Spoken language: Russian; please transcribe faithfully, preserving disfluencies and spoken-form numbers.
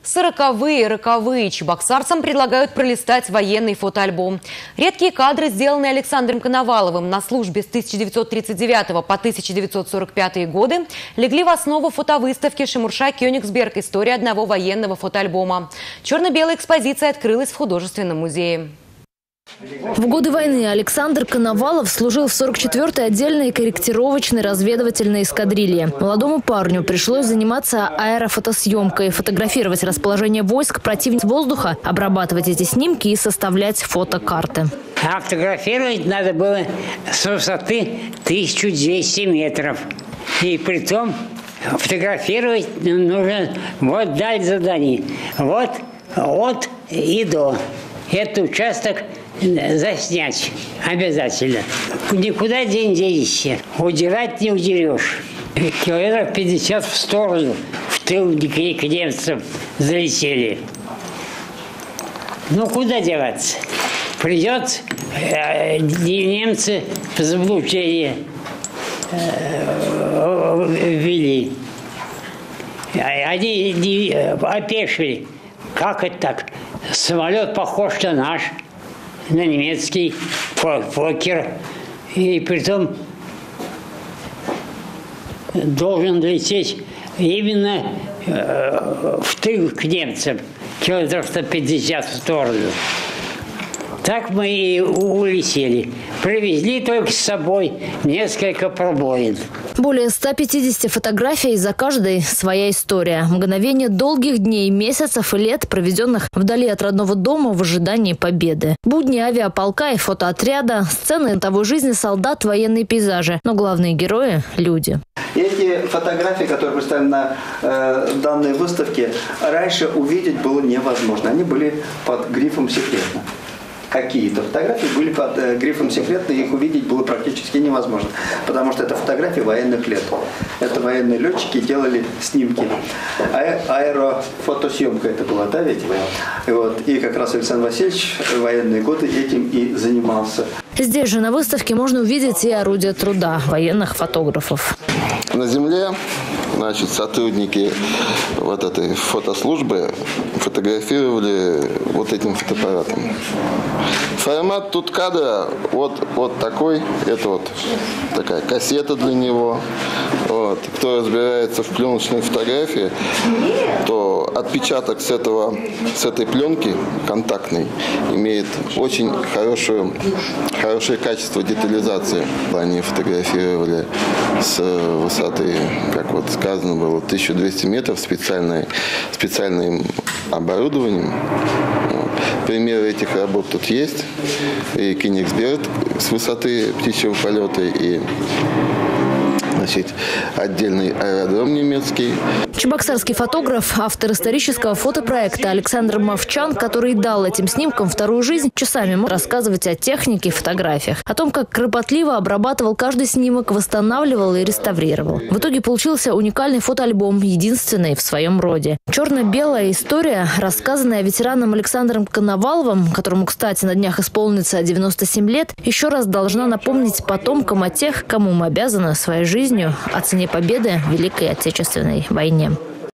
Сороковые, роковые. Чебоксарцам предлагают пролистать военный фотоальбом. Редкие кадры, сделанные Александром Коноваловым на службе с тысяча девятьсот тридцать девятого по тысяча девятьсот сорок пятый годы, легли в основу фотовыставки «Шимурша-Кёнигсберг. История одного военного фотоальбома». Черно-белая экспозиция открылась в художественном музее. В годы войны Александр Коновалов служил в сорок четвёртой отдельной корректировочной разведывательной эскадрилье. Молодому парню пришлось заниматься аэрофотосъемкой, фотографировать расположение войск противника с воздуха, обрабатывать эти снимки и составлять фотокарты. А фотографировать надо было с высоты тысяча двести метров. И притом фотографировать нужно вот даль задания. Вот от и до. Этот участок заснять обязательно. Никуда не денешься. Удирать не удерешь. Километров пятьдесят в сторону, в тыл к немцам залетели. Ну, куда деваться? Придет э, немцы в заблуждение э, ввели. Они не, опешили. Как это так? Самолет похож на наш, на немецкий, Фоккер. И притом должен лететь именно э, в тыл к немцам, километров сто пятьдесят в сторону. Так мы и улетели. Привезли только с собой несколько пробоин. Более ста пятидесяти фотографий, за каждой своя история. Мгновение долгих дней, месяцев и лет, проведенных вдали от родного дома в ожидании победы. Будни авиаполка и фотоотряда, сцены того жизни солдат, военные пейзажи. Но главные герои – люди. Эти фотографии, которые представлены на э, данной выставке, раньше увидеть было невозможно. Они были под грифом «секретно». Какие-то фотографии были под э, грифом «секретно», их увидеть было практически невозможно, потому что это фотографии военных лет. Это военные летчики делали снимки. А, аэрофотосъемка это была, да, ведь? И, вот, и как раз Александр Васильевич в военные годы этим и занимался. Здесь же на выставке можно увидеть и орудия труда военных фотографов. На земле, значит, сотрудники вот этой фотослужбы фотографировали вот этим фотоаппаратом. Формат тут кадра вот, вот такой. Это вот такая кассета для него. Вот. Кто разбирается в пленочной фотографии, то отпечаток с, этого, с этой пленки контактной имеет очень хорошую, хорошее качество детализации. Они фотографировали с высоты, как вот сказано было, тысяча двести метров специальной, специальным оборудованием. Примеры этих работ тут есть. И Кёнигсберг с высоты птичьего полета, и значит, отдельный аэродром немецкий. Чебоксарский фотограф, автор исторического фотопроекта Александр Мовчан, который дал этим снимкам вторую жизнь, часами мог рассказывать о технике и фотографиях, о том, как кропотливо обрабатывал каждый снимок, восстанавливал и реставрировал. В итоге получился уникальный фотоальбом, единственный в своем роде. Черно-белая история, рассказанная ветераном Александром Коноваловым, которому, кстати, на днях исполнится девяносто семь лет, еще раз должна напомнить потомкам о тех, кому мы обязаны своей жизнью, о цене победы в Великой Отечественной войне.